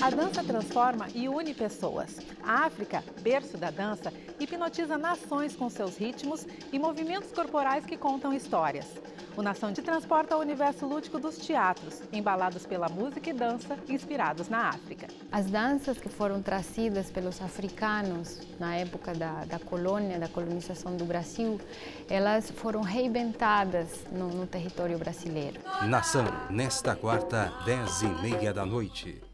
A dança transforma e une pessoas. A África, berço da dança, hipnotiza nações com seus ritmos e movimentos corporais que contam histórias. O Nação te transporta ao universo lúdico dos teatros, embalados pela música e dança inspirados na África. As danças que foram trazidas pelos africanos na época da colônia, da colonização do Brasil, elas foram reinventadas no território brasileiro. Nação, nesta quarta, 10h30 da noite.